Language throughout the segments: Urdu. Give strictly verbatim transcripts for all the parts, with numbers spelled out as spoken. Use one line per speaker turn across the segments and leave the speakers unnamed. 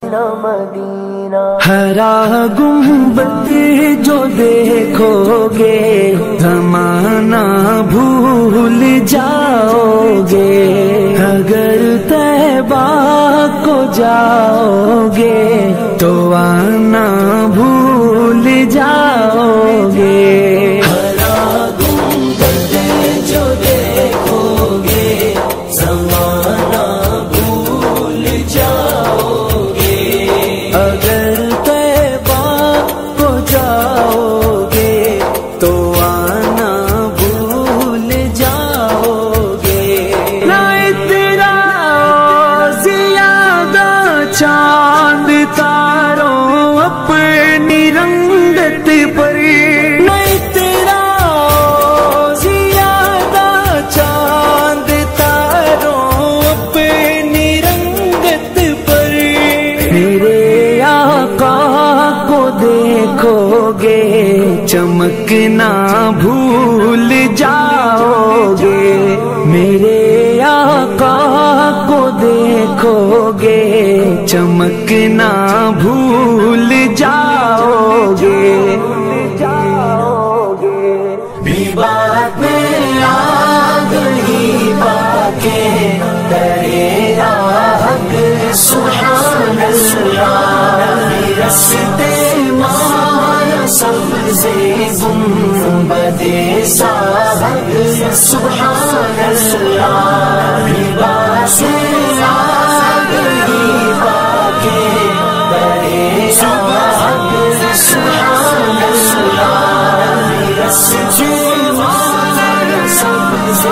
ہرا گنبد جو دیکھو گے زمانہ بھول جاؤ گے، اگر طیبہ کو جاؤ گے تو آنا بھول جاؤ گے۔ ہرا گنبد جو دیکھو گے زمانہ بھول جاؤ گے، اگر طیبہ کو جاؤ گے تو آنا بھول جاؤ گے۔ نہ تیرا زیادہ چاند تاروں اپنی رنگت پر، نہیں تیرا زیادہ چاند تاروں اپنی رنگت پر، میرے آقا کو دیکھو گے چمکنا بھول جاؤ گے، میرے آقا کو دیکھو گے چمکنا بھول جاؤ گے۔ بھی بات میں آ گئی باقی درے حق سبحان اللہ، رستے مایا سبزے گنبد ساحق سبحان اللہ، بھی بات میں آ گئی باقی درے حق سبحان اللہ، رستے مایا سبزے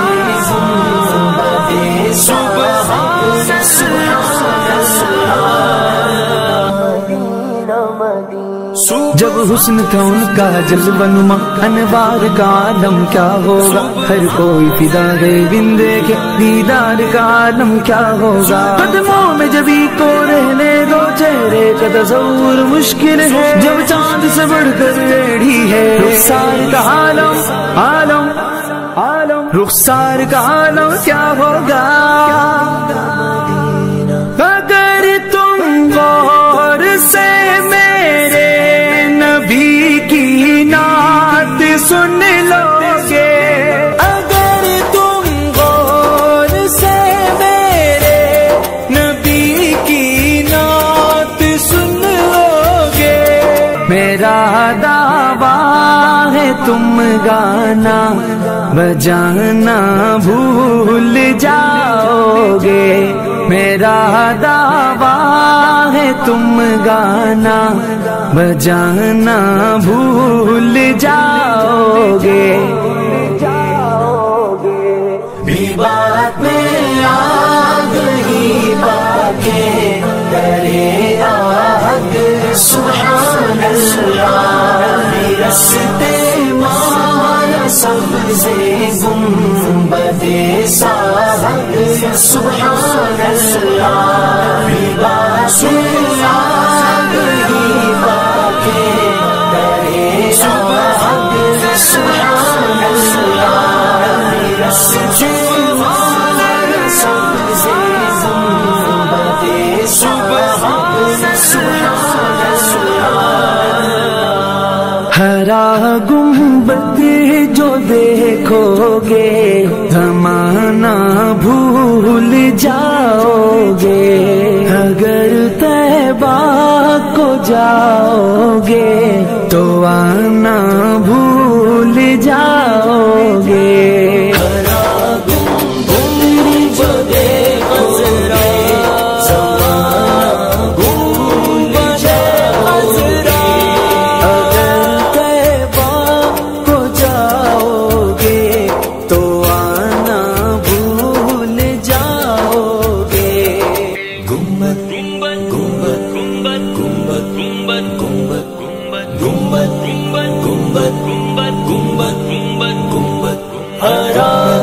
گنبد ساحق سبحان اللہ۔ جب حسن تھا ان کا جلوہ نما انوار کا عالم کیا ہوگا، ہر کوئی فدا گئے بن دیکھے دیدار کا عالم کیا ہوگا۔ قدموں میں جبھی کو رہنے دو چہرے کا تصور مشکل ہے، جب چاند سے بڑھ کر ریڑھی ہے رخسار کا عالم عالم عالم، رخسار کا عالم کیا ہوگا۔ اگر تم غور سے میرے نبی کی نعت سن لو گے، اگر تم غور سے میرے نبی کی نعت سن لو گے، میرا دعویٰ ہے تم گانا بجانا بھول جاؤ گے، میرا دعویٰ ہے تم گانا بجانا بھول جاؤ گے۔ بھی بات میں آ گئی باقی درے حق سبحان اللہ، رستے مایا سبزے گنبد ساحق سبحان اللہ، بھی بات میں آ گئی باقی درے حق سبحان اللہ، رستے مایا سبزے گنبد ساحق سبحان اللہ۔ ہرا گنبد جو دیکھو گے زمانہ بھول جاؤ گے، اگر طیبہ کو جاؤ گے تو آنا بھول جاؤ گے۔ ہرا گنبد جو دیکھو گے زمانہ بھول جاؤ گے، اگر طیبہ کو جاؤ گے تو آنا بھول جاؤ گے۔ گنبد گنبد گنبد گنبد گنبد گنبد گنبد گنبد گنبد گنبد گنبد گنبد گنبد ہرا